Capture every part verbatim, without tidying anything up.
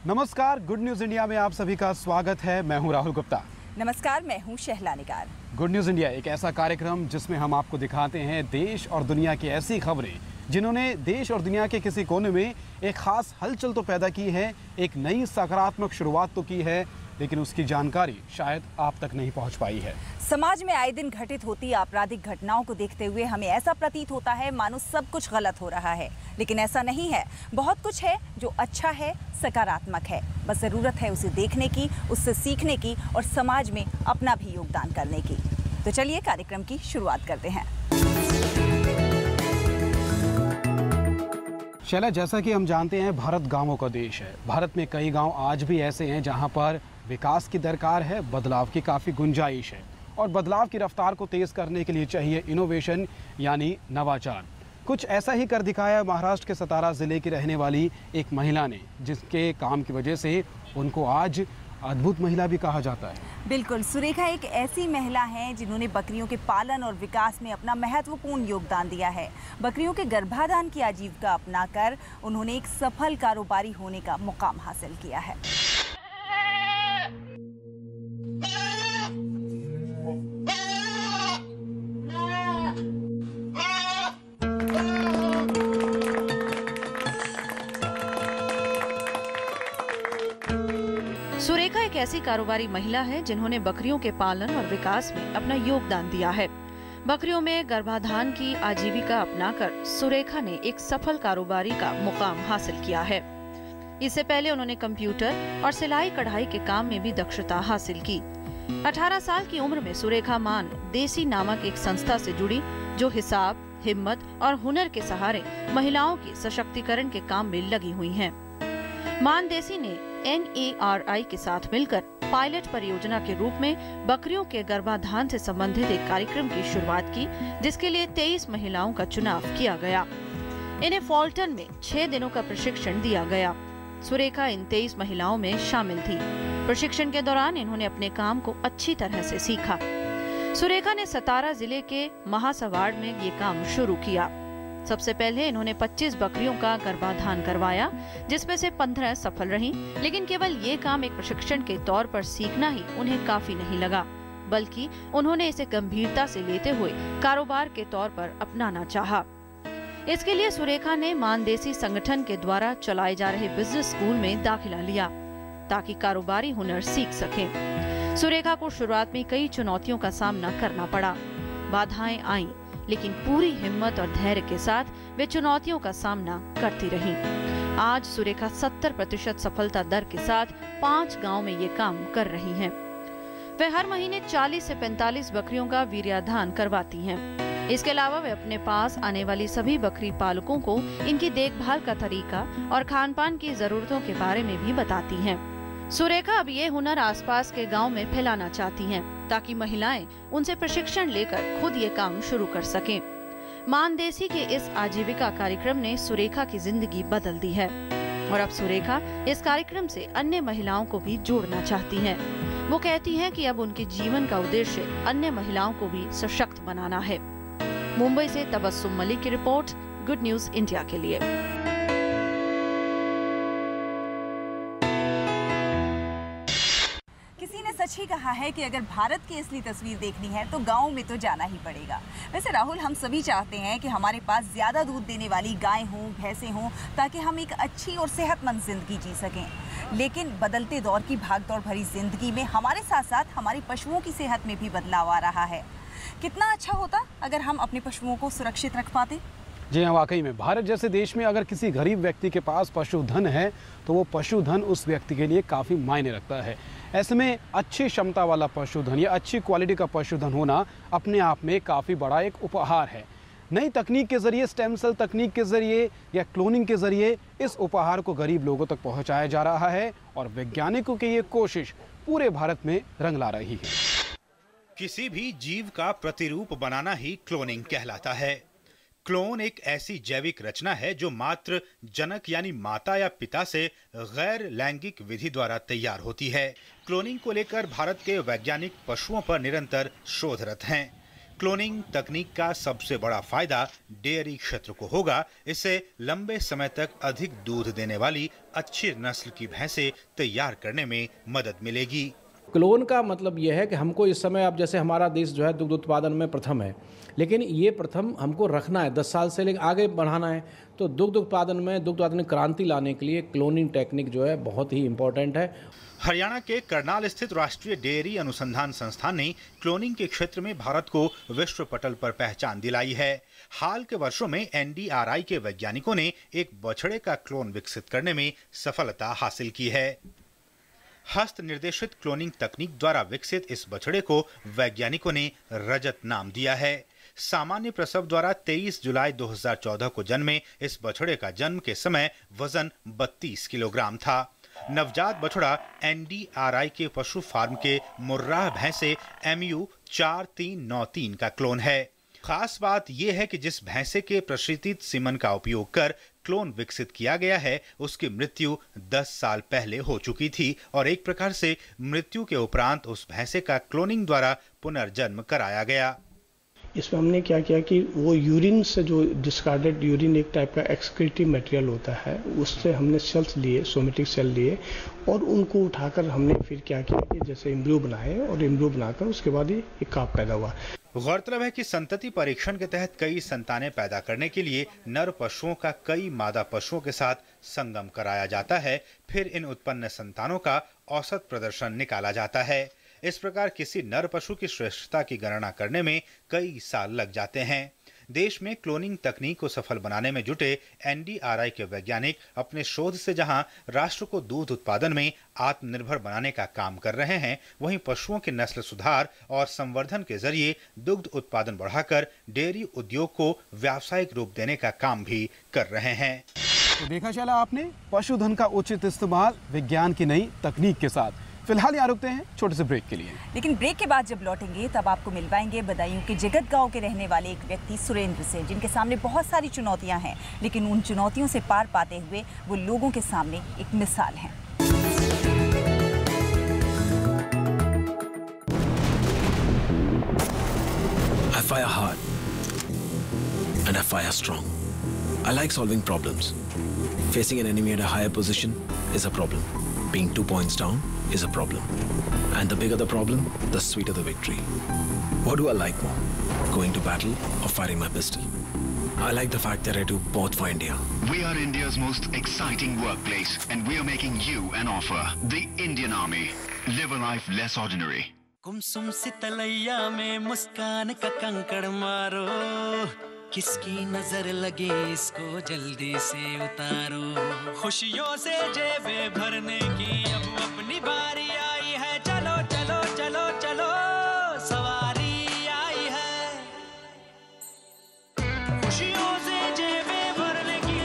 नमस्कार, good news India में आप सभी का स्वागत है। मैं हूं राहुल गुप्ता। नमस्कार, मैं हूं Shahla Nigar. Good news India एक ऐसा कार्यक्रम जिसमें हम आपको दिखाते हैं देश और दुनिया की ऐसी खबरें जिन्होंने देश और दुनिया के किसी कोने में एक खास हलचल तो पैदा की है, एक नई सकारात्मक शुरुआत तो की है, लेकिन उसकी जानकारी शायद आप तक नहीं पहुंच पाई है। समाज में आए दिन घटित होती आपराधिक घटनाओं को देखते हुए हमें ऐसा प्रतीत होता है मानो सब कुछ गलत हो रहा है, लेकिन ऐसा नहीं है। बहुत कुछ है जो अच्छा है, सकारात्मक है। बस जरूरत है उसे देखने की, उससे सीखने की और समाज में अपना भी योगदान करने की। तो चलिए कार्यक्रम की शुरुआत करते हैं। शैला, जैसा कि हम जानते हैं भारत गांवों का देश है। भारत में कई गांव आज भी ऐसे हैं जहां पर विकास की दरकार है, बदलाव की काफ़ी गुंजाइश है और बदलाव की रफ्तार को तेज़ करने के लिए चाहिए इनोवेशन यानी नवाचार। कुछ ऐसा ही कर दिखाया महाराष्ट्र के सतारा ज़िले की रहने वाली एक महिला ने, जिसके काम की वजह से उनको आज अद्भुत महिला भी कहा जाता है। बिल्कुल, सुरेखा एक ऐसी महिला है जिन्होंने बकरियों के पालन और विकास में अपना महत्वपूर्ण योगदान दिया है। बकरियों के गर्भाधान की आजीविका अपनाकर उन्होंने एक सफल कारोबारी होने का मुकाम हासिल किया है। सुरेखा एक ऐसी कारोबारी महिला है जिन्होंने बकरियों के पालन और विकास में अपना योगदान दिया है। बकरियों में गर्भाधान की आजीविका अपनाकर सुरेखा ने एक सफल कारोबारी का मुकाम हासिल किया है। इससे पहले उन्होंने कंप्यूटर और सिलाई कढ़ाई के काम में भी दक्षता हासिल की। अठारह साल की उम्र में सुरेखा मान देसी नामक एक संस्था से जुड़ी, जो हिसाब, हिम्मत और हुनर के सहारे महिलाओं के सशक्तिकरण के काम में लगी हुई हैं। मान देसी ने एन ए आर आई के साथ मिलकर पायलट परियोजना के रूप में बकरियों के गर्भाधान से संबंधित एक कार्यक्रम की शुरुआत की, जिसके लिए तेईस महिलाओं का चुनाव किया गया। इन्हें फॉल्टन में छह दिनों का प्रशिक्षण दिया गया। सुरेखा इन तेईस महिलाओं में शामिल थी। प्रशिक्षण के दौरान इन्होंने अपने काम को अच्छी तरह से सीखा। सुरेखा ने सतारा जिले के महासवाड़ में ये काम शुरू किया। सबसे पहले इन्होंने पच्चीस बकरियों का गर्भाधान करवाया, जिसमें से पंद्रह सफल रहीं, लेकिन केवल ये काम एक प्रशिक्षण के तौर पर सीखना ही उन्हें काफी नहीं लगा, बल्कि उन्होंने इसे गंभीरता से लेते हुए कारोबार के तौर पर अपनाना चाहा। इसके लिए सुरेखा ने मानदेसी संगठन के द्वारा चलाए जा रहे बिजनेस स्कूल में दाखिला लिया, ताकि कारोबारी हुनर सीख सकें। सुरेखा को शुरुआत में कई चुनौतियों का सामना करना पड़ा। बाधाएं आईं, लेकिन पूरी हिम्मत और धैर्य के साथ वे चुनौतियों का सामना करती रहीं। आज सुरेखा सत्तर प्रतिशत सफलता दर के साथ पांच गांव में ये काम कर रही हैं। वे हर महीने चालीस से पैंतालीस बकरियों का वीर्याधान करवाती हैं। इसके अलावा वे अपने पास आने वाली सभी बकरी पालकों को इनकी देखभाल का तरीका और खान पान की जरूरतों के बारे में भी बताती हैं। सुरेखा अब ये हुनर आसपास के गांव में फैलाना चाहती हैं, ताकि महिलाएं उनसे प्रशिक्षण लेकर खुद ये काम शुरू कर सकें। मानदेसी के इस आजीविका कार्यक्रम ने सुरेखा की जिंदगी बदल दी है और अब सुरेखा इस कार्यक्रम से अन्य महिलाओं को भी जोड़ना चाहती हैं। वो कहती हैं कि अब उनके जीवन का उद्देश्य अन्य महिलाओं को भी सशक्त बनाना है। मुंबई से तबस्सुम मलिक की रिपोर्ट, गुड न्यूज इंडिया के लिए। सच ही कहा है कि अगर भारत की असली तस्वीर देखनी है तो गाँव में तो जाना ही पड़ेगा। वैसे राहुल, हम सभी चाहते हैं कि हमारे पास ज़्यादा दूध देने वाली गायें हों, भैंसें हों, ताकि हम एक अच्छी और सेहतमंद जिंदगी जी सकें। लेकिन बदलते दौर की भागदौड़ भरी जिंदगी में हमारे साथ साथ हमारे पशुओं की सेहत में भी बदलाव आ रहा है। कितना अच्छा होता अगर हम अपने पशुओं को सुरक्षित रख पाते। जी हाँ, वाकई में भारत जैसे देश में अगर किसी गरीब व्यक्ति के पास पशुधन है तो वो पशुधन उस व्यक्ति के लिए काफ़ी मायने रखता है। ऐसे में अच्छी क्षमता वाला पशुधन या अच्छी क्वालिटी का पशुधन होना अपने आप में काफ़ी बड़ा एक उपहार है। नई तकनीक के जरिए, स्टेम सेल तकनीक के जरिए या क्लोनिंग के जरिए इस उपहार को गरीब लोगों तक पहुंचाया जा रहा है और वैज्ञानिकों की ये कोशिश पूरे भारत में रंग ला रही है। किसी भी जीव का प्रतिरूप बनाना ही क्लोनिंग कहलाता है। क्लोन एक ऐसी जैविक रचना है जो मात्र जनक यानी माता या पिता से गैर लैंगिक विधि द्वारा तैयार होती है। क्लोनिंग को लेकर भारत के वैज्ञानिक पशुओं पर निरंतर शोधरत हैं। क्लोनिंग तकनीक का सबसे बड़ा फायदा डेयरी क्षेत्र को होगा। इससे लंबे समय तक अधिक दूध देने वाली अच्छी नस्ल की भैंसें तैयार करने में मदद मिलेगी। क्लोन का मतलब यह है कि हमको इस समय, अब जैसे हमारा देश जो है दुग्ध उत्पादन में प्रथम है, लेकिन ये प्रथम हमको रखना है, दस साल से लेकर आगे बढ़ाना है। तो दुग्ध उत्पादन में दुग्ध उत्पादन में क्रांति लाने के लिए क्लोनिंग टेक्निक जो है बहुत ही इम्पोर्टेंट है। हरियाणा के करनाल स्थित राष्ट्रीय डेयरी अनुसंधान संस्थान ने क्लोनिंग के क्षेत्र में भारत को विश्व पटल पर पहचान दिलाई है। हाल के वर्षों में एन डी आर आई के वैज्ञानिकों ने एक बछड़े का क्लोन विकसित करने में सफलता हासिल की है। हस्त निर्देशित क्लोनिंग तकनीक द्वारा विकसित इस बछड़े को वैज्ञानिकों ने रजत नाम दिया है। सामान्य प्रसव द्वारा तेईस जुलाई दो हज़ार चौदह को जन्मे इस बछड़े का जन्म के समय वजन बत्तीस किलोग्राम था। नवजात बछड़ा एन डी आर आई के पशु फार्म के मुर्राह भैंसे एम यू चार तीन नौ तीन का क्लोन है। खास बात यह है कि जिस भैंसे के प्रशिक्षित सीमन का उपयोग कर क्लोन विकसित किया गया है, उसकी मृत्यु दस साल पहले हो चुकी थी और एक प्रकार से मृत्यु के उपरांत उस भैंसे का क्लोनिंग द्वारा पुनर्जन्म कराया गया। इसमें हमने क्या किया कि वो यूरिन से, जो डिस्कार्डेड यूरिन एक टाइप का एक्सक्रीटिव मटेरियल होता है, उससे हमने सेल्स लिए, सोमेटिक सेल लिए और उनको उठाकर हमने फिर क्या किया कि जैसे एम्ब्रियो बनाए और एम्ब्रियो बनाकर उसके बाद ये एक काप पैदा हुआ। गौरतलब है कि संतति परीक्षण के तहत कई संतानें पैदा करने के लिए नर पशुओं का कई मादा पशुओं के साथ संगम कराया जाता है। फिर इन उत्पन्न संतानों का औसत प्रदर्शन निकाला जाता है। इस प्रकार किसी नर पशु की श्रेष्ठता की गणना करने में कई साल लग जाते हैं। देश में क्लोनिंग तकनीक को सफल बनाने में जुटे एन डी आर आई के वैज्ञानिक अपने शोध से जहां राष्ट्र को दूध उत्पादन में आत्मनिर्भर बनाने का काम कर रहे हैं, वहीं पशुओं के नस्ल सुधार और संवर्धन के जरिए दुग्ध उत्पादन बढ़ाकर डेयरी उद्योग को व्यावसायिक रूप देने का काम भी कर रहे हैं। तो देखा चला आपने पशुधन का उचित इस्तेमाल विज्ञान की नई तकनीक के साथ। फिलहाल यहाँ रुकते हैं छोटे से ब्रेक के लिए, लेकिन ब्रेक के बाद जब लौटेंगे तब आपको मिल पाएंगे बदायूं के जगत गांव के रहने वाले एक व्यक्ति सुरेंद्र से, जिनके सामने बहुत सारी चुनौतियां हैं, लेकिन उन चुनौतियों से पार पाते हुए वो लोगों के सामने एक मिसाल हैं। I fire hard and I fire strong. I like solving problems. Facing an enemy at a higher position is a problem. Being two points down is a problem. And the bigger the problem, the sweeter the victory. What do I like more? Going to battle or firing my pistol? I like the fact that I do both for India. We are India's most exciting workplace and we are making you an offer. The Indian Army. Live a life less ordinary. कुमसुम से तलैया में मुस्कान का कंकड़ मारो, किसकी नजर लगे इसको जल्दी से उतारो। खुशियों से जेबें भरने की अब अपनी बारी आई है, चलो चलो चलो चलो सवारी आई है। खुशियों से जेबें भरने की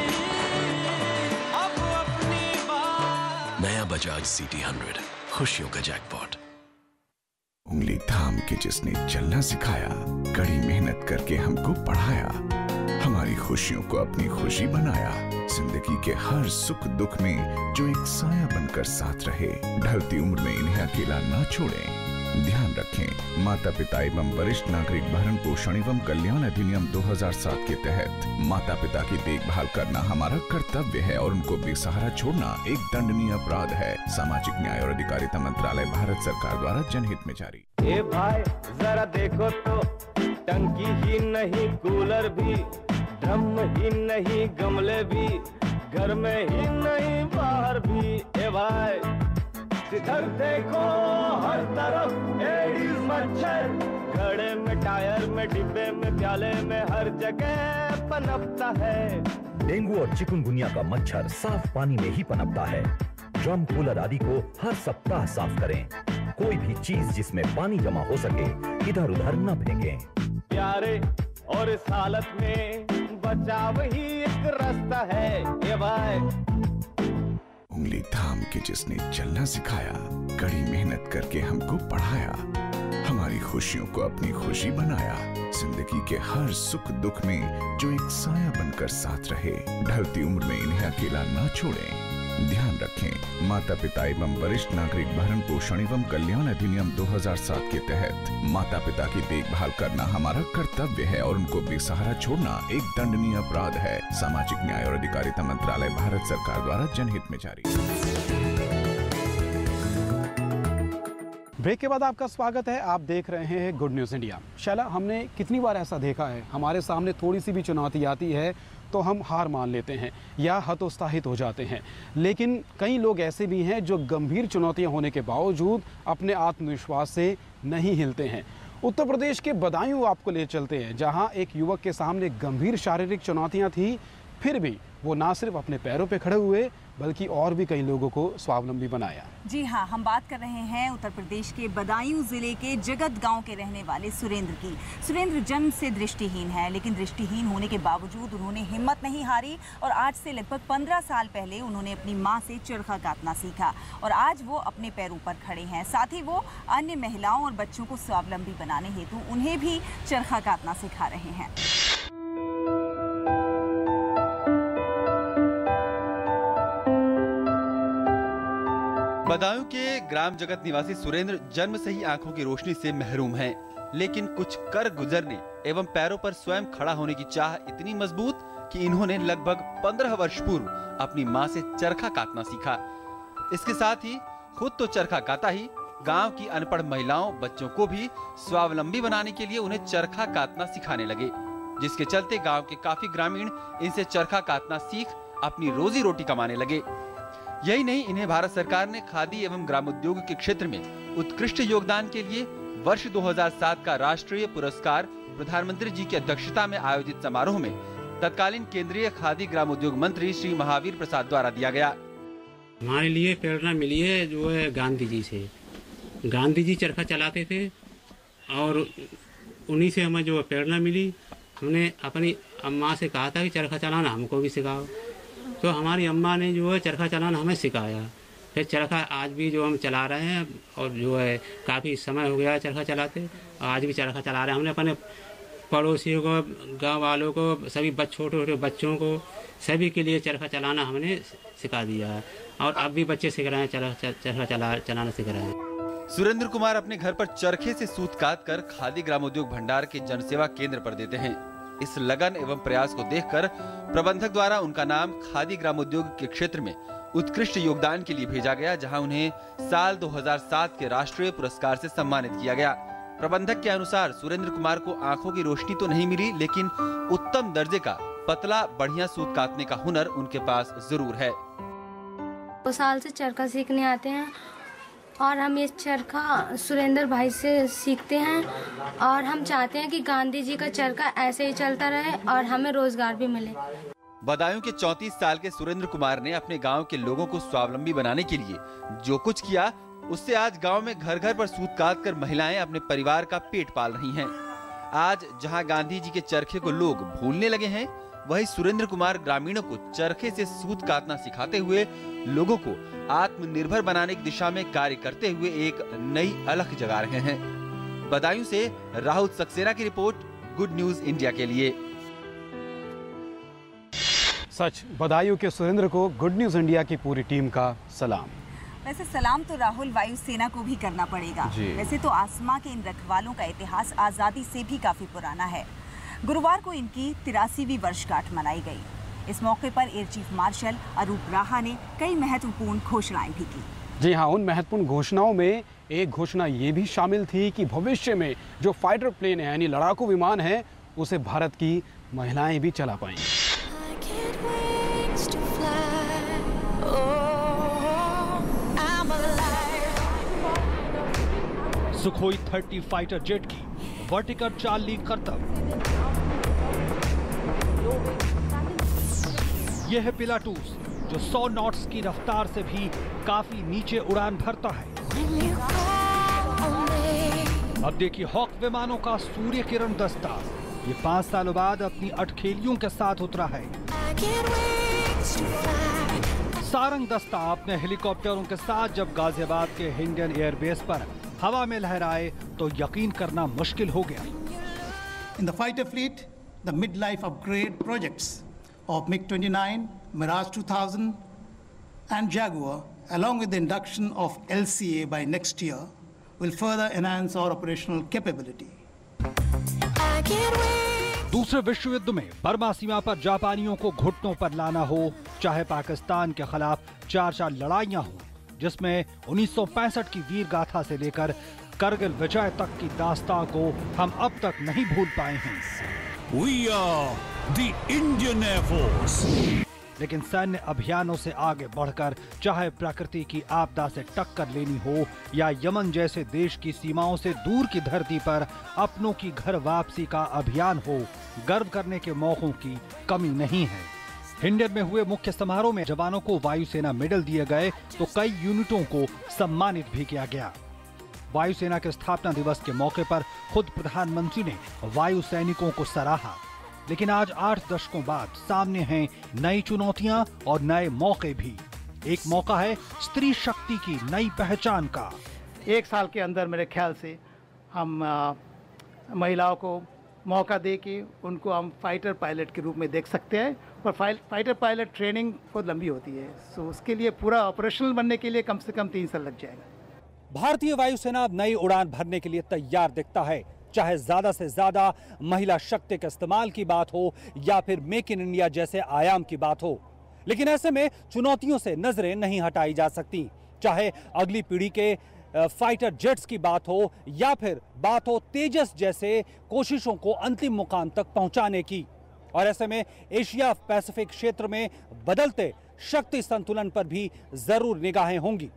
अब अपनी बारी। नया बजाज सी टी हंड्रेड, खुशियों का जैकपॉट। उंगली थाम के जिसने चलना सिखाया, कड़ी मेहनत करके हमको पढ़ाया, हमारी खुशियों को अपनी खुशी बनाया, जिंदगी के हर सुख दुख में जो एक साया बनकर साथ रहे, ढलती उम्र में इन्हें अकेला ना छोड़ें। ध्यान रखें, माता पिता एवं वरिष्ठ नागरिक भरण पोषण एवं कल्याण अधिनियम दो हज़ार सात के तहत माता पिता की देखभाल करना हमारा कर्तव्य है और उनको बेसहारा छोड़ना एक दंडनीय अपराध है। सामाजिक न्याय और अधिकारिता मंत्रालय, भारत सरकार द्वारा जनहित में जारी। ए भाई जरा देखो तो, टंकी ही नहीं कूलर भी, ड्रम ही नहीं गमले भी, घर में ही नहीं बाहर भी। ए भाई जिधर देखो हर तरफ एडीज मच्छर, घड़े में, टायर में, डिब्बे में, प्याले में, हर जगह पनपता है। डेंगू और चिकुनगुनिया का मच्छर साफ पानी में ही पनपता है। ड्रम, कूलर आदि को हर सप्ताह साफ करें। कोई भी चीज जिसमें पानी जमा हो सके इधर उधर न फेंकें। प्यारे और इस हालत में बचाव ही एक रास्ता है। ये भाई उंगली थाम के जिसने चलना सिखाया, कड़ी मेहनत करके हमको पढ़ाया, हमारी खुशियों को अपनी खुशी बनाया, जिंदगी के हर सुख दुख में जो एक साया बनकर साथ रहे, ढलती उम्र में इन्हें अकेला ना छोड़ें। ध्यान रखें, माता पिता एवं वरिष्ठ नागरिक भरण पोषण एवं कल्याण अधिनियम दो हज़ार सात के तहत माता पिता की देखभाल करना हमारा कर्तव्य है और उनको बेसहारा छोड़ना एक दंडनीय अपराध है। सामाजिक न्याय और अधिकारिता मंत्रालय, भारत सरकार द्वारा जनहित में जारी। ब्रेक के बाद आपका स्वागत है। आप देख रहे हैं गुड न्यूज़ इंडिया। शैला, हमने कितनी बार ऐसा देखा है, हमारे सामने थोड़ी सी भी चुनौती आती है तो हम हार मान लेते हैं या हतोत्साहित हो जाते हैं। लेकिन कई लोग ऐसे भी हैं जो गंभीर चुनौतियां होने के बावजूद अपने आत्मविश्वास से नहीं हिलते हैं। उत्तर प्रदेश के बदायूं आपको ले चलते हैं, जहां एक युवक के सामने गंभीर शारीरिक चुनौतियां थी, फिर भी वो ना सिर्फ अपने पैरों पे खड़े हुए बल्कि और भी कई लोगों को स्वावलंबी बनाया। जी हाँ, हम बात कर रहे हैं उत्तर प्रदेश के बदायूं जिले के जगत गांव के रहने वाले सुरेंद्र की। सुरेंद्र जन्म से दृष्टिहीन है, लेकिन दृष्टिहीन होने के बावजूद उन्होंने हिम्मत नहीं हारी और आज से लगभग पंद्रह साल पहले उन्होंने अपनी माँ से चरखा काटना सीखा और आज वो अपने पैरों पर खड़े हैं। साथ ही वो अन्य महिलाओं और बच्चों को स्वावलंबी बनाने हेतु उन्हें भी चरखा काटना सिखा रहे हैं। बदायूं के ग्राम जगत निवासी सुरेंद्र जन्म से ही आंखों की रोशनी से महरूम हैं, लेकिन कुछ कर गुजरने एवं पैरों पर स्वयं खड़ा होने की चाह इतनी मजबूत कि इन्होंने लगभग पंद्रह वर्ष पूर्व अपनी मां से चरखा काटना सीखा। इसके साथ ही खुद तो चरखा काटा ही, गांव की अनपढ़ महिलाओं बच्चों को भी स्वावलंबी बनाने के लिए उन्हें चरखा काटना सिखाने लगे, जिसके चलते गाँव के काफी ग्रामीण इनसे चरखा काटना सीख अपनी रोजी रोटी कमाने लगे। यही नहीं, इन्हें भारत सरकार ने खादी एवं ग्रामोद्योग के क्षेत्र में उत्कृष्ट योगदान के लिए वर्ष दो हज़ार सात का राष्ट्रीय पुरस्कार प्रधानमंत्री जी की अध्यक्षता में आयोजित समारोह में तत्कालीन केंद्रीय खादी ग्रामोद्योग मंत्री श्री महावीर प्रसाद द्वारा दिया गया। हमारे लिए प्रेरणा मिली है जो है गांधी जी से। गांधी जी चरखा चलाते थे और उन्हीं से हमें जो प्रेरणा मिली। हमने अपनी अम्मा से कहा था कि चरखा चलाना हमको भी सिखाओ, तो हमारी अम्मा ने जो है चरखा चलाना हमें सिखाया। फिर चरखा आज भी जो हम चला रहे हैं और जो है काफ़ी समय हो गया है चरखा चलाते, आज भी चरखा चला रहे हैं। हमने अपने पड़ोसियों को, गांव वालों को, सभी बच्चे, छोटे छोटे बच्चों को, सभी के लिए चरखा चलाना हमने सिखा दिया है और अब भी बच्चे सीख रहे हैं, चरखा चरखा चला चलाना सीख रहे हैं। सुरेंद्र कुमार अपने घर पर चरखे से सूत काट कर खादी ग्रामोद्योग भंडार के जनसेवा केंद्र पर देते हैं। इस लगन एवं प्रयास को देखकर प्रबंधक द्वारा उनका नाम खादी ग्रामोद्योग के क्षेत्र में उत्कृष्ट योगदान के लिए भेजा गया, जहां उन्हें साल दो हज़ार सात के राष्ट्रीय पुरस्कार से सम्मानित किया गया। प्रबंधक के अनुसार सुरेंद्र कुमार को आंखों की रोशनी तो नहीं मिली, लेकिन उत्तम दर्जे का पतला बढ़िया सूत काटने का हुनर उनके पास जरूर है। दो साल से चरखा सीखने आते हैं और हम ये चरखा सुरेंद्र भाई से सीखते हैं और हम चाहते हैं कि गांधी जी का चरखा ऐसे ही चलता रहे और हमें रोजगार भी मिले। बदायूं के चौंतीस साल के सुरेंद्र कुमार ने अपने गांव के लोगों को स्वावलंबी बनाने के लिए जो कुछ किया, उससे आज गांव में घर घर पर सूत काट कर महिलाएं अपने परिवार का पेट पाल रही हैं। आज जहां गांधी जी के चरखे को लोग भूलने लगे हैं, वहीं सुरेंद्र कुमार ग्रामीणों को चरखे से सूत काटना सिखाते हुए लोगों को आत्मनिर्भर बनाने की दिशा में कार्य करते हुए एक नई अलख जगा रहे हैं। बदायूं से राहुल सक्सेना की रिपोर्ट, गुड न्यूज इंडिया के लिए। सच, बदायूं के सुरेंद्र को गुड न्यूज इंडिया की पूरी टीम का सलाम। वैसे सलाम तो राहुल वायुसेना को भी करना पड़ेगा। वैसे तो आसमां के इन रखवालों का इतिहास आज़ादी से भी काफ़ी पुराना है। गुरुवार को इनकी तिरासीवीं वर्षगांठ मनाई गई। इस मौके पर एयर चीफ मार्शल अरूप राहा ने कई महत्वपूर्ण घोषणाएं भी की। जी हाँ, उन महत्वपूर्ण घोषणाओं में एक घोषणा ये भी शामिल थी कि भविष्य में जो फाइटर प्लेन है यानी लड़ाकू विमान है, उसे भारत की महिलाएं भी चला पाएंगी। सुखोई तीस फाइटर जेट की वर्टिकल चाल ली करतब। यह है पिलाटूस, जो सौ नॉट्स की रफ्तार से भी काफी नीचे उड़ान भरता है। अब देखिए हॉक विमानों का सूर्य किरण दस्ता, ये पांच सालों बाद अपनी अटखेलियों के साथ उतरा है। सारंग दस्ता अपने हेलीकॉप्टरों के साथ जब गाजियाबाद के हिंडन एयरबेस पर हवा में लहराए तो यकीन करना मुश्किल हो गया। In the fighter fleet, the midlife upgrade projects of MiG twenty-nine, Mirage two thousand, and Jaguar, along with the induction of L C A by next year, will further enhance our operational capability. दूसरे विश्व युद्ध में Burma सीमा पर जापानियों को घुटनों पर लाना हो, चाहे पाकिस्तान के खिलाफ चार चार लड़ाइयां हो, जिसमें उन्नीस सौ पैंसठ की वीर गाथा से लेकर करगिल विजय तक की दास्तां को हम अब तक नहीं भूल पाए हैं। We are the Indian Air Force. लेकिन सैन्य अभियानों से आगे बढ़कर चाहे प्रकृति की आपदा से टक्कर लेनी हो या यमन जैसे देश की सीमाओं से दूर की धरती पर अपनों की घर वापसी का अभियान हो, गर्व करने के मौकों की कमी नहीं है। हिंडन में हुए मुख्य समारोह में जवानों को वायुसेना मेडल दिए गए तो कई यूनिटों को सम्मानित भी किया गया। वायुसेना के स्थापना दिवस के मौके पर खुद प्रधानमंत्री ने वायु सैनिकों को सराहा। लेकिन आज आठ दशकों बाद सामने हैं नई चुनौतियां और नए मौके भी। एक मौका है स्त्री शक्ति की नई पहचान का। एक साल के अंदर मेरे ख्याल से हम आ, महिलाओं को मौका दे के उनको हम फाइटर पायलट के रूप में देख सकते हैं। पर फाइटर पायलट ट्रेनिंग बहुत लंबी होती है, सो उसके लिए पूरा ऑपरेशनल बनने के लिए कम से कम तीन साल लग जाएगा। भारतीय वायुसेना अब नई उड़ान भरने के लिए तैयार दिखता है, चाहे ज्यादा से ज्यादा महिला शक्ति के इस्तेमाल की बात हो या फिर मेक इन इंडिया जैसे आयाम की बात हो। लेकिन ऐसे में चुनौतियों से नजरें नहीं हटाई जा सकती, चाहे अगली पीढ़ी के फाइटर जेट्स की बात हो या फिर बात हो तेजस जैसे कोशिशों को अंतिम मुकाम तक पहुंचाने की। और ऐसे में एशिया पैसिफिक क्षेत्र में बदलते शक्ति संतुलन पर भी जरूर निगाहें होंगी।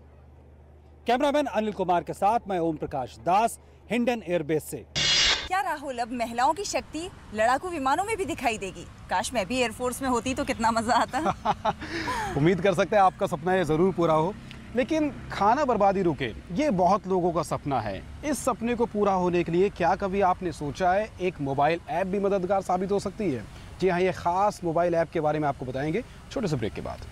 कैमरामैन अनिल कुमार के साथ मैं ओम प्रकाश दास, हिंडन एयरबेस से। क्या राहुल, अब महिलाओं की शक्ति लड़ाकू विमानों में भी दिखाई देगी? काश मैं भी एयरफोर्स में होती तो कितना मजा आता। उम्मीद कर सकते हैं आपका सपना ये जरूर पूरा हो, लेकिन खाना बर्बादी रुके, ये बहुत लोगों का सपना है। इस सपने को पूरा होने के लिए क्या कभी आपने सोचा है एक मोबाइल ऐप भी मददगार साबित हो सकती है? जी हाँ, ये खास मोबाइल ऐप के बारे में आपको बताएंगे छोटे से ब्रेक के बाद।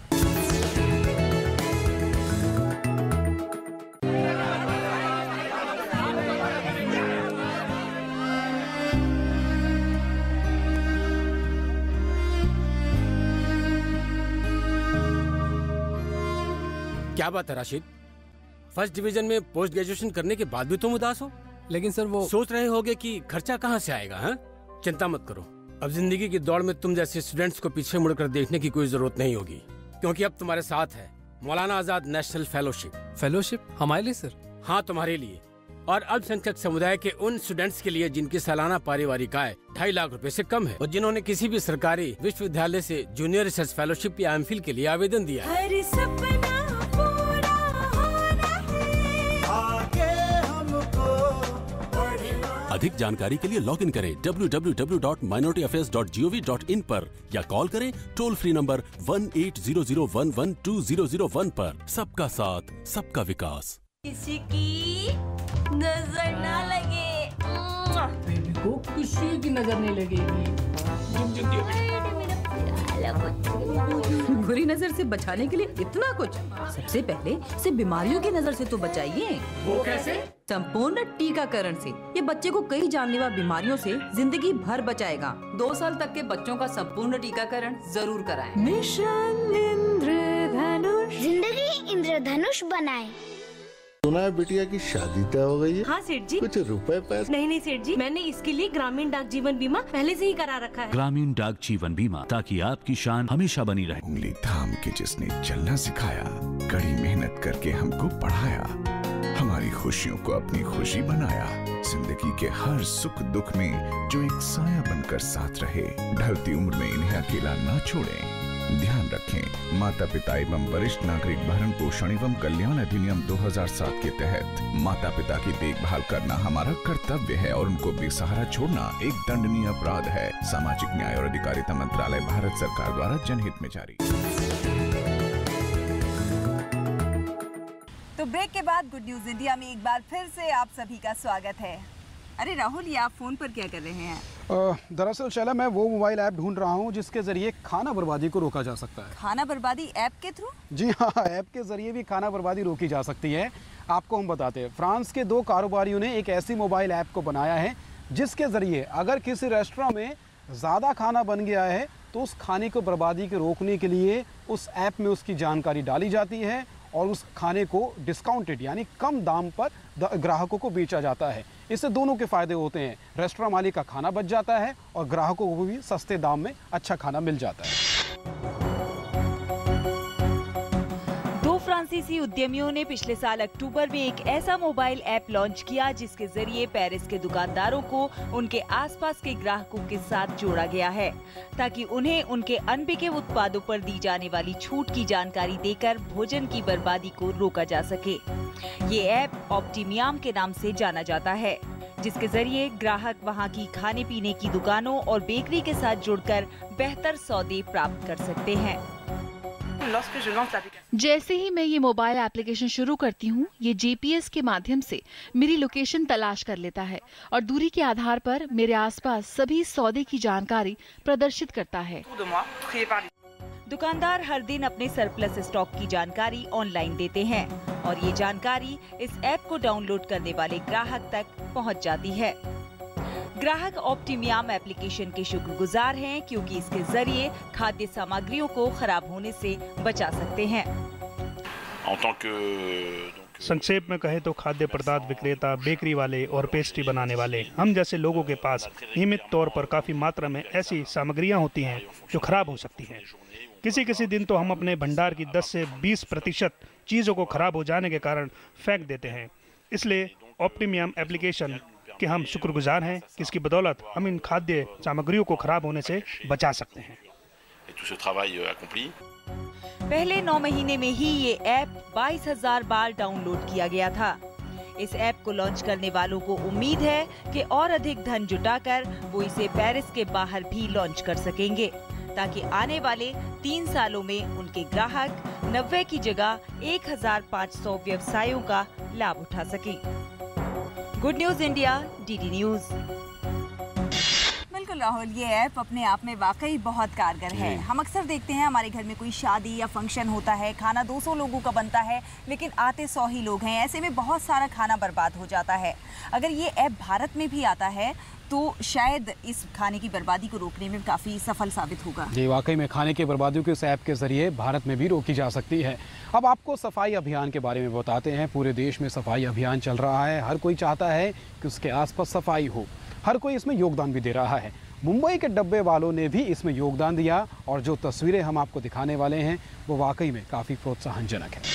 क्या बात है राशिद, फर्स्ट डिवीजन में पोस्ट ग्रेजुएशन करने के बाद भी तुम उदास हो? लेकिन सर वो सोच रहे होगे कि खर्चा कहाँ से आएगा? हाँ, चिंता मत करो, अब जिंदगी की दौड़ में तुम जैसे स्टूडेंट्स को पीछे मुड़कर देखने की कोई जरूरत नहीं होगी, क्योंकि अब तुम्हारे साथ है Maulana Azad national fellowship. Fellowship हमारे लिए सर? हाँ, तुम्हारे लिए और अल्पसंख्यक समुदाय के उन स्टूडेंट्स के लिए जिनकी सालाना पारिवारिक आय ढाई लाख रुपए से कम है और जिन्होंने किसी भी सरकारी विश्वविद्यालय से जूनियर रिसर्च फेलोशिप या एमफिल के लिए आवेदन दिया है। अधिक जानकारी के लिए लॉग इन करें W W W dot minority affairs dot G O V dot in पर या कॉल करें toll free number one eight zero zero one one two zero zero one पर। सबका साथ, सबका विकास। किसी की नजर ना लगे, बेबी को किसी की नजर नहीं लगेगी। बुरी नजर से बचाने के लिए इतना कुछ। सबसे पहले से बीमारियों की नजर से तो बचाइए। वो कैसे? संपूर्ण टीकाकरण से। ये बच्चे को कई जानलेवा बीमारियों से जिंदगी भर बचाएगा। दो साल तक के बच्चों का संपूर्ण टीकाकरण जरूर कराएं। मिशन इंद्रधनुष, जिंदगी इंद्रधनुष बनाए। सुना है बिटिया की शादी तय हो गई है? हाँ सेठ जी। कुछ रुपए पैसे? नहीं नहीं सेठ जी, मैंने इसके लिए ग्रामीण डाक जीवन बीमा पहले से ही करा रखा है। ग्रामीण डाक जीवन बीमा, ताकि आपकी शान हमेशा बनी रहे। उंगली थाम के जिसने चलना सिखाया, कड़ी मेहनत करके हमको पढ़ाया, हमारी खुशियों को अपनी खुशी बनाया, जिंदगी के हर सुख दुख में जो एक साया बनकर साथ रहे, ढलती उम्र में इन्हें अकेला न छोड़ें। ध्यान रखें, माता पिता एवं वरिष्ठ नागरिक भरण पोषण एवं कल्याण अधिनियम दो हज़ार सात के तहत माता पिता की देखभाल करना हमारा कर्तव्य है और उनको बेसहारा छोड़ना एक दंडनीय अपराध है। सामाजिक न्याय और अधिकारिता मंत्रालय, भारत सरकार द्वारा जनहित में जारी। तो ब्रेक के बाद गुड न्यूज इंडिया में एक बार फिर से आप सभी का स्वागत है। अरे राहुल, ये आप फोन पर क्या कर रहे हैं? दरअसल शैला, मैं वो मोबाइल ऐप ढूंढ रहा हूँ जिसके जरिए खाना बर्बादी को रोका जा सकता है। खाना बर्बादी ऐप के थ्रू? जी हाँ, ऐप के जरिए भी खाना बर्बादी रोकी जा सकती है। आपको हम बताते हैं, फ्रांस के दो कारोबारियों ने एक ऐसी मोबाइल ऐप को बनाया है जिसके जरिए अगर किसी रेस्टोरेंट में ज़्यादा खाना बन गया है तो उस खाने को बर्बादी के रोकने के लिए उस ऐप में उसकी जानकारी डाली जाती है और उस खाने को डिस्काउंटेड यानी कम दाम पर ग्राहकों को बेचा जाता है। इससे दोनों के फायदे होते हैं, रेस्टोरेंट मालिक का खाना बच जाता है और ग्राहकों को भी सस्ते दाम में अच्छा खाना मिल जाता है। दो फ्रांसीसी उद्यमियों ने पिछले साल अक्टूबर में एक ऐसा मोबाइल ऐप लॉन्च किया जिसके जरिए पेरिस के दुकानदारों को उनके आसपास के ग्राहकों के साथ जोड़ा गया है, ताकि उन्हें उनके अनबिके उत्पादों पर दी जाने वाली छूट की जानकारी देकर भोजन की बर्बादी को रोका जा सके। ये ऐप ऑप्टिमियम के नाम से जाना जाता है, जिसके जरिए ग्राहक वहां की खाने पीने की दुकानों और बेकरी के साथ जुड़कर बेहतर सौदे प्राप्त कर सकते हैं। जैसे ही मैं ये मोबाइल एप्लीकेशन शुरू करती हूँ, ये जीपीएस के माध्यम से मेरी लोकेशन तलाश कर लेता है और दूरी के आधार पर मेरे आसपास सभी सौदे की जानकारी प्रदर्शित करता है। दुकानदार हर दिन अपने सरप्लस स्टॉक की जानकारी ऑनलाइन देते हैं और ये जानकारी इस ऐप को डाउनलोड करने वाले ग्राहक तक पहुँच जाती है। ग्राहक ऑप्टिमियम एप्लीकेशन के शुक्रगुजार हैं, क्योंकि इसके जरिए खाद्य सामग्रियों को खराब होने से बचा सकते हैं। संक्षेप में कहें तो खाद्य पदार्थ विक्रेता, बेकरी वाले और पेस्ट्री बनाने वाले, हम जैसे लोगों के पास नियमित तौर पर काफी मात्रा में ऐसी सामग्रियां होती हैं जो खराब हो सकती हैं। किसी किसी दिन तो हम अपने भंडार की दस से बीस प्रतिशत चीज़ों को खराब हो जाने के कारण फेंक देते हैं। इसलिए ऑप्टिमियम एप्लीकेशन कि हम शुक्रगुजार हैं कि इसकी बदौलत हम इन खाद्य सामग्रियों को खराब होने से बचा सकते हैं। पहले नौ महीने में ही ये ऐप बाईस हजार बार डाउनलोड किया गया था। इस ऐप को लॉन्च करने वालों को उम्मीद है कि और अधिक धन जुटाकर वो इसे पेरिस के बाहर भी लॉन्च कर सकेंगे, ताकि आने वाले तीन सालों में उनके ग्राहक नब्बे की जगह एक हजार पाँच सौ व्यवसायों का लाभ उठा सके। Good news India, DD news. बिल्कुल राहुल, ये ऐप अपने आप में वाकई बहुत कारगर है। हम अक्सर देखते हैं हमारे घर में कोई शादी या फंक्शन होता है, खाना दो सौ लोगों का बनता है लेकिन आते सौ ही लोग हैं। ऐसे में बहुत सारा खाना बर्बाद हो जाता है। अगर ये ऐप भारत में भी आता है तो शायद इस खाने की बर्बादी को रोकने में काफ़ी सफल साबित होगा। जी, वाकई में खाने की बर्बादी को इस ऐप के जरिए भारत में भी रोकी जा सकती है। अब आपको सफाई अभियान के बारे में बताते हैं। पूरे देश में सफाई अभियान चल रहा है। हर कोई चाहता है कि उसके आसपास सफाई हो, हर कोई इसमें योगदान भी दे रहा है। मुंबई के डब्बे वालों ने भी इसमें योगदान दिया और जो तस्वीरें हम आपको दिखाने वाले हैं वो वाकई में काफ़ी प्रोत्साहनजनक है।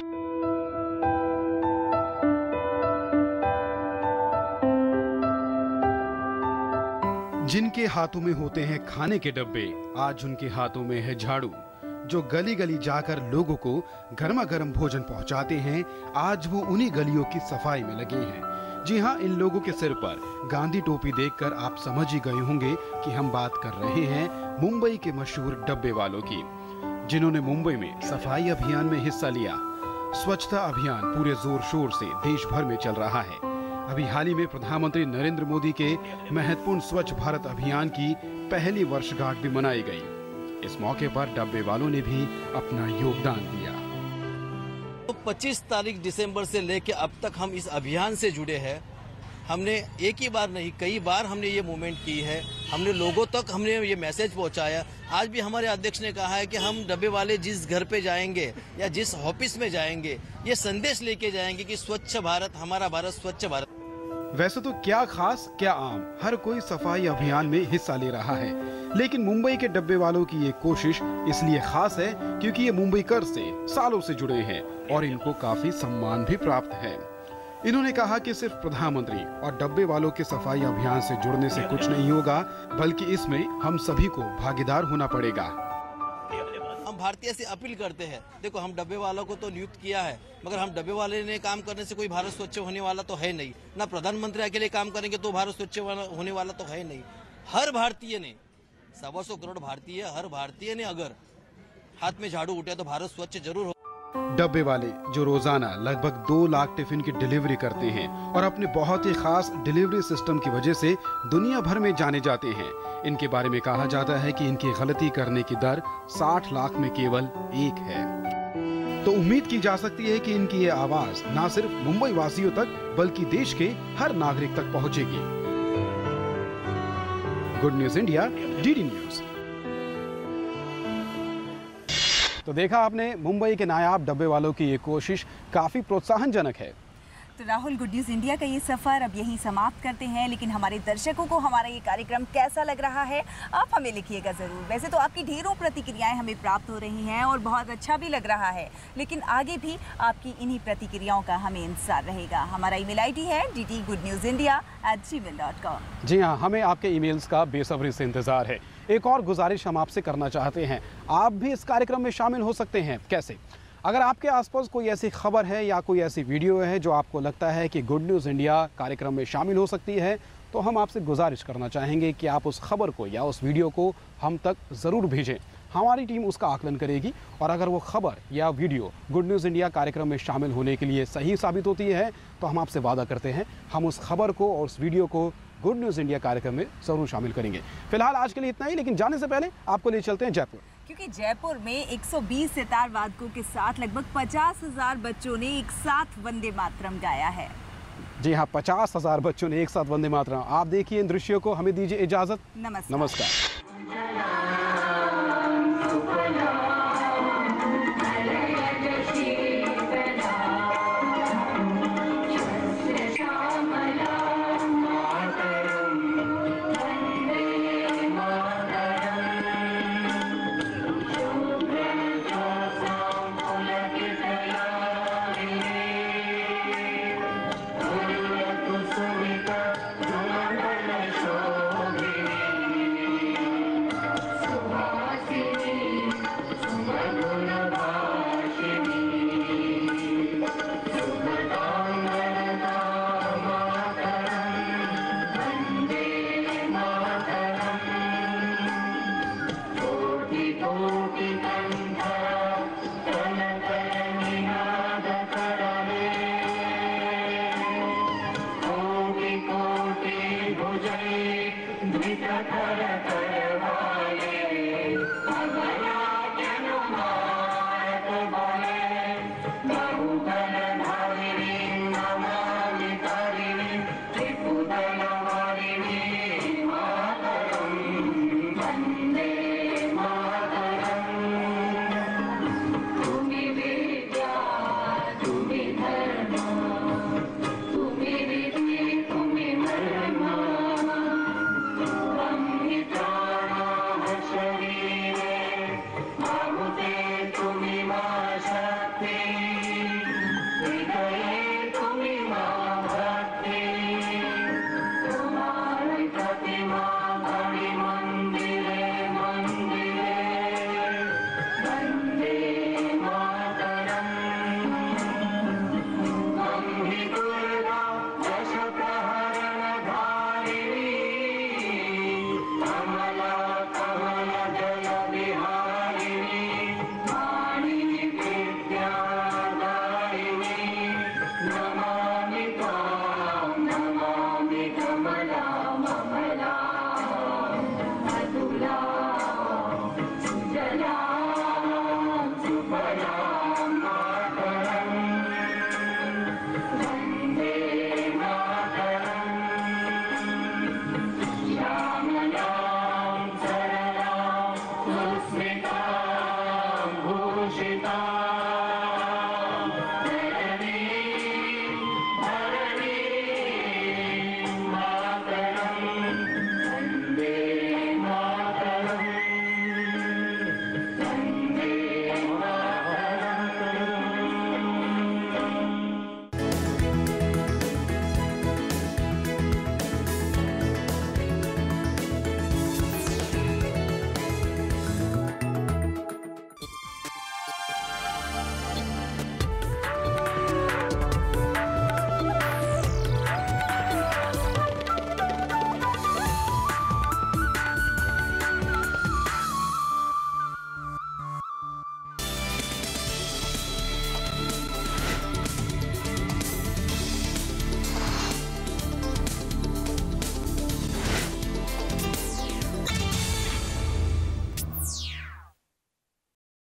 जिनके हाथों में होते हैं खाने के डब्बे, आज उनके हाथों में है झाड़ू। जो गली गली जाकर लोगों को गर्मा गर्म भोजन पहुंचाते हैं, आज वो उन्हीं गलियों की सफाई में लगे हैं। जी हाँ, इन लोगों के सिर पर गांधी टोपी देखकर आप समझ ही गए होंगे कि हम बात कर रहे हैं मुंबई के मशहूर डब्बे वालों की, जिन्होंने मुंबई में सफाई अभियान में हिस्सा लिया। स्वच्छता अभियान पूरे जोर शोर से देश भर में चल रहा है। अभी हाल ही में प्रधानमंत्री नरेंद्र मोदी के महत्वपूर्ण स्वच्छ भारत अभियान की पहली वर्षगांठ भी मनाई गई। इस मौके पर डब्बे वालों ने भी अपना योगदान दिया। तो पच्चीस तारीख दिसंबर से लेकर अब तक हम इस अभियान से जुड़े हैं। हमने एक ही बार नहीं, कई बार हमने ये मूवमेंट की है। हमने लोगों तक हमने ये मैसेज पहुंचाया। आज भी हमारे अध्यक्ष ने कहा है कि हम डब्बे वाले जिस घर पे जाएंगे या जिस ऑफिस में जाएंगे, ये संदेश लेके जाएंगे कि स्वच्छ भारत, हमारा भारत स्वच्छ भारत। वैसे तो क्या खास क्या आम, हर कोई सफाई अभियान में हिस्सा ले रहा है, लेकिन मुंबई के डब्बे वालों की ये कोशिश इसलिए खास है क्योंकि ये मुंबईकर से सालों से जुड़े हैं और इनको काफी सम्मान भी प्राप्त है। इन्होंने कहा कि सिर्फ प्रधानमंत्री और डब्बे वालों के सफाई अभियान से जुड़ने से कुछ नहीं होगा, बल्कि इसमें हम सभी को भागीदार होना पड़ेगा। हम भारतीय से अपील करते हैं, देखो हम डब्बे वालों को तो नियुक्त किया है, मगर हम डब्बे वाले ने काम करने से कोई भारत स्वच्छ होने वाला तो है नहीं। ना प्रधानमंत्री अकेले काम करेंगे तो भारत स्वच्छ होने वाला तो है नहीं। हर भारतीय ने, सवा सौ करोड़ भारतीय, हर भारतीय ने अगर हाथ में झाड़ू उठाया तो भारत स्वच्छ जरूर हो। डब्बे वाले जो रोजाना लगभग दो लाख टिफिन की डिलीवरी करते हैं और अपने बहुत ही खास डिलीवरी सिस्टम की वजह से दुनिया भर में जाने जाते हैं, इनके बारे में कहा जाता है कि इनकी गलती करने की दर साठ लाख में केवल एक है। तो उम्मीद की जा सकती है कि इनकी ये आवाज न सिर्फ मुंबई वासियों तक बल्कि देश के हर नागरिक तक पहुंचेगी। Good news India, DD news. तो देखा आपने, मुंबई के नायाब डब्बे वालों की ये कोशिश काफ़ी प्रोत्साहनजनक है। तो राहुल, गुड न्यूज़ इंडिया का ये सफ़र अब यहीं समाप्त करते हैं, लेकिन हमारे दर्शकों को हमारा ये कार्यक्रम कैसा लग रहा है आप हमें लिखिएगा ज़रूर। वैसे तो आपकी ढेरों प्रतिक्रियाएं हमें प्राप्त हो रही हैं और बहुत अच्छा भी लग रहा है, लेकिन आगे भी आपकी इन्हीं प्रतिक्रियाओं का हमें इंतजार रहेगा। हमारा ईमेल आईडी है D T good news India at Gmail dot com. जी हाँ, हमें आपके ईमेल्स का बेसब्री से इंतज़ार है। एक और गुजारिश हम आपसे करना चाहते हैं, आप भी इस कार्यक्रम में शामिल हो सकते हैं। कैसे? अगर आपके आसपास कोई ऐसी खबर है या कोई ऐसी वीडियो है जो आपको लगता है कि गुड न्यूज़ इंडिया कार्यक्रम में शामिल हो सकती है, तो हम आपसे गुजारिश करना चाहेंगे कि आप उस खबर को या उस वीडियो को हम तक ज़रूर भेजें। हमारी टीम उसका आकलन करेगी और अगर वो खबर या वीडियो गुड न्यूज़ इंडिया कार्यक्रम में शामिल होने के लिए सही साबित होती है तो हम आपसे वादा करते हैं हम उस खबर को और उस वीडियो को गुड न्यूज़ इंडिया कार्यक्रम में ज़रूर शामिल करेंगे। फिलहाल आज के लिए इतना ही, लेकिन जाने से पहले आपको ले चलते हैं जयपुर, क्योंकि जयपुर में एक सौ बीस सितार वादकों के साथ लगभग पचास हजार बच्चों ने एक साथ वंदे मातरम गाया है। जी हाँ, पचास हजार बच्चों ने एक साथ वंदे मातरम। आप देखिए इन दृश्यों को, हमें दीजिए इजाजत। नमस्कार। नमस्कार। कोटि कोटि भुजै द्वितकर